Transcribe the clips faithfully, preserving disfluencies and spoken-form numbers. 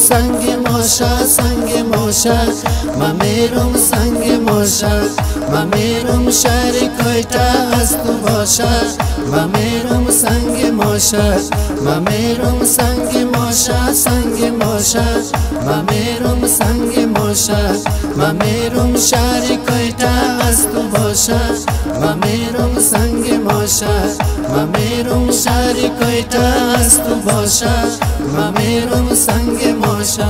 سنگ ماشا سنگ ماشا ممیرم سنگ ماشا ممیرم شهر کویتا از تو باشا ممیرم سنگ ماشا ممیرم سنگ ماشا سنگ ماشا ممیرم سنگ ماشا ممیرم شهر کویتا از تو باشا ممیرم سنگ ماشا ممیرم شهر کویتا از تو باشا ممیرم سنگ ماشا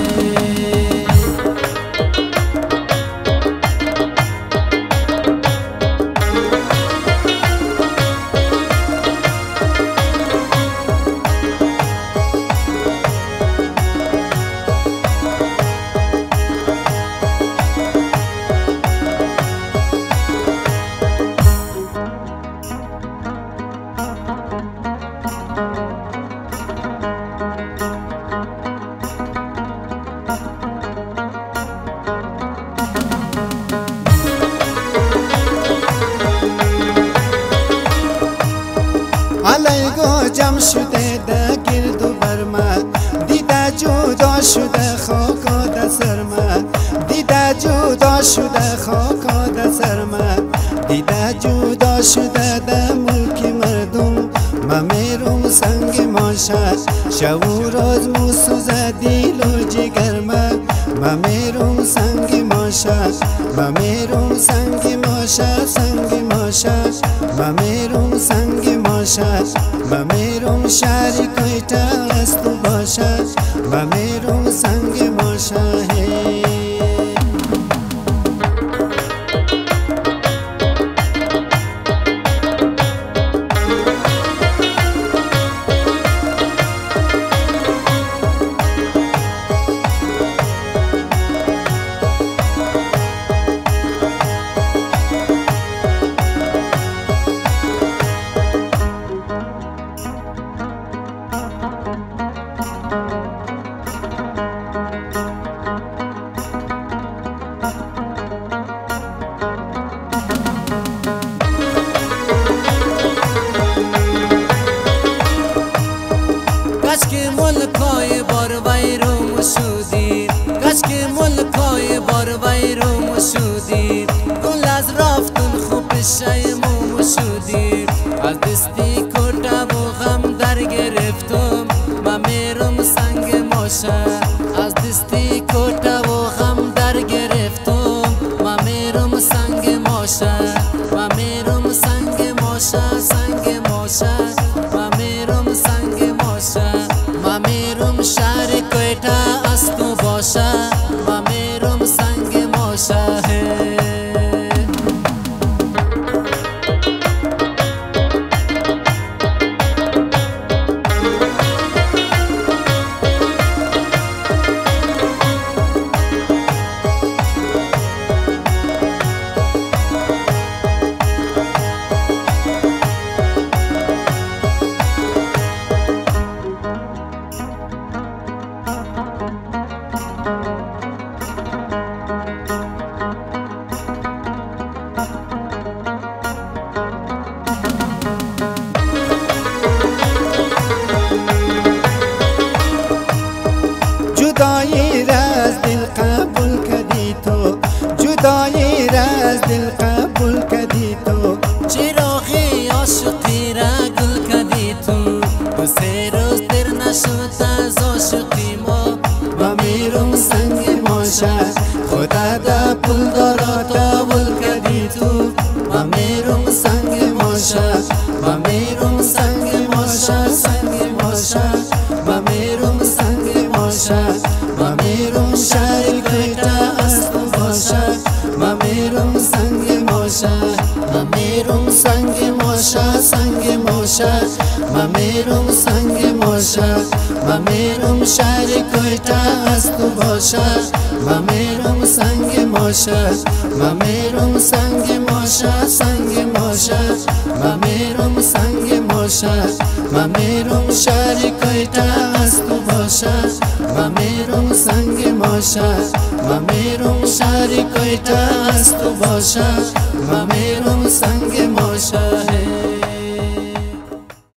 علیگو جمع شده ده گرد و برما دیده جدا شده خاکا ده سرما دیده جدا شده خاکا ده سرما دیده جدا شده ده ملک مردم ممیرم سنگ ماشا شو روز موسوزه دیل و جگر ما ممیرم سنگ ماشا ممیرم سنگ ماشا سنگ ماشا ممیرم سنگ ماشا ممیرم شهر کویتا از تو باشا ممیرم سنگ ماشا کشکی ملکای بار ویرو مشودی کشکی ملکای بار ویرو مشودی گل از رافتون خوب شیمو مشودی از دستی کتا و غم در گرفتم ممیرم سنگ ماشا از دستی کتا و غم در گرفتم ممیرم سنگ ماشا ممیرم سنگ ماشا سنگ ماشا ممیرم سنگ ماشا ممیرم شهر کویتا از تو باشا ممیرم سنگ ماشا جدایی راز دل قبول کردی تو جدایی راز دل قبول کردی تو چراغی عاشقی را گل کردی تو دو سه روز در نشد از عاشقی ما ممیرم سنگ ماشا خدا دا پول دارا تاول کردی تو ممیرم سنگ ماشا ممیرم سنگ ماشا سنگ ماشا ممیرم سنگ ماشا ممیرم شهر کویتا از تو باشا ممیرم سنگ ماشا ممیرم سنگ ماشا سنگ ماشا ممیرم سنگ ماشا ممیرم شهر کویتا از تو باشا ممیرم سنگ ماشا ممیرم سنگ ماشا سنگ ماشا ممیرم سنگ ماشا ممیرم شهر کویتا از تو باشا ممیرم سنگ ماشا ممیرم شهر کویتا از تو باشا ممیرم سنگ ماشا